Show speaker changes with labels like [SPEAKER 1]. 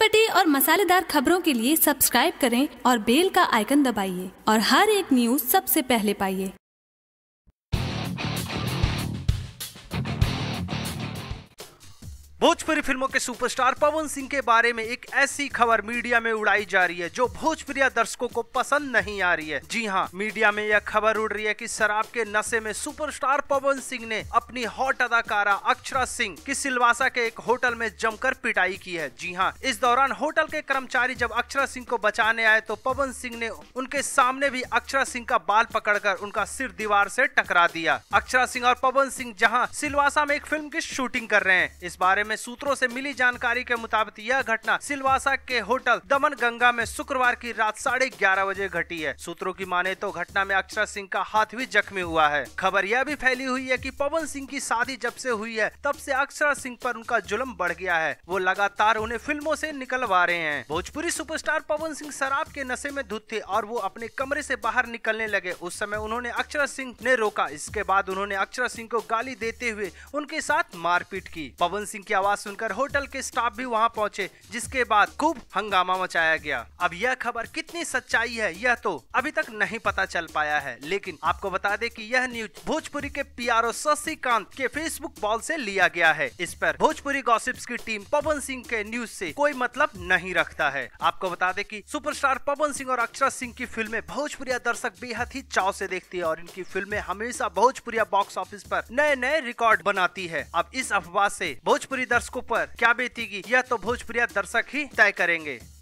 [SPEAKER 1] चटपटी और मसालेदार खबरों के लिए सब्सक्राइब करें और बेल का आइकन दबाइए और हर एक न्यूज सबसे पहले पाइए।
[SPEAKER 2] भोजपुरी फिल्मों के सुपरस्टार पवन सिंह के बारे में एक ऐसी खबर मीडिया में उड़ाई जा रही है जो भोजपुरी दर्शकों को पसंद नहीं आ रही है। जी हां, मीडिया में यह खबर उड़ रही है कि शराब के नशे में सुपरस्टार पवन सिंह ने अपनी हॉट अदाकारा अक्षरा सिंह की सिलवासा के एक होटल में जमकर पिटाई की है। जी हां, इस दौरान होटल के कर्मचारी जब अक्षरा सिंह को बचाने आए तो पवन सिंह ने उनके सामने भी अक्षरा सिंह का बाल पकड़कर उनका सिर दीवार से टकरा दिया। अक्षरा सिंह और पवन सिंह जहां सिलवासा में एक फिल्म की शूटिंग कर रहे हैं। इस बारे में सूत्रों से मिली जानकारी के मुताबिक यह घटना सिलवासा के होटल दमन गंगा में शुक्रवार की रात 11:30 बजे घटी है। सूत्रों की माने तो घटना में अक्षरा सिंह का हाथ भी जख्मी हुआ है। खबर यह भी फैली हुई है कि पवन सिंह की शादी जब से हुई है तब से अक्षरा सिंह पर उनका जुल्म बढ़ गया है। वो लगातार उन्हें फिल्मों से निकलवा रहे हैं। भोजपुरी सुपरस्टार पवन सिंह शराब के नशे में धुत थे और वो अपने कमरे से बाहर निकलने लगे। उस समय उन्होंने अक्षरा सिंह ने रोका। इसके बाद उन्होंने अक्षरा सिंह को गाली देते हुए उनके साथ मारपीट की। पवन सिंह की आवाज सुनकर होटल के स्टाफ भी वहां पहुंचे, जिसके बाद खूब हंगामा मचाया गया। अब यह खबर कितनी सच्चाई है यह तो अभी तक नहीं पता चल पाया है, लेकिन आपको बता दें कि यह न्यूज भोजपुरी के पीआरओ शशिकांत के फेसबुक वॉल से लिया गया है। इस पर भोजपुरी गॉसिप्स की टीम पवन सिंह के न्यूज से कोई मतलब नहीं रखता है। आपको बता दें कि सुपरस्टार पवन सिंह और अक्षरा सिंह की फिल्में भोजपुरी दर्शक बेहद ही चाव से देखती है और इनकी फिल्में हमेशा भोजपुरी बॉक्स ऑफिस पर नए नए रिकॉर्ड बनाती है। अब इस अफवाह से भोजपुरी दर्शकों पर क्या बीतेगी यह तो भोजपुरी दर्शक ही तय करेंगे।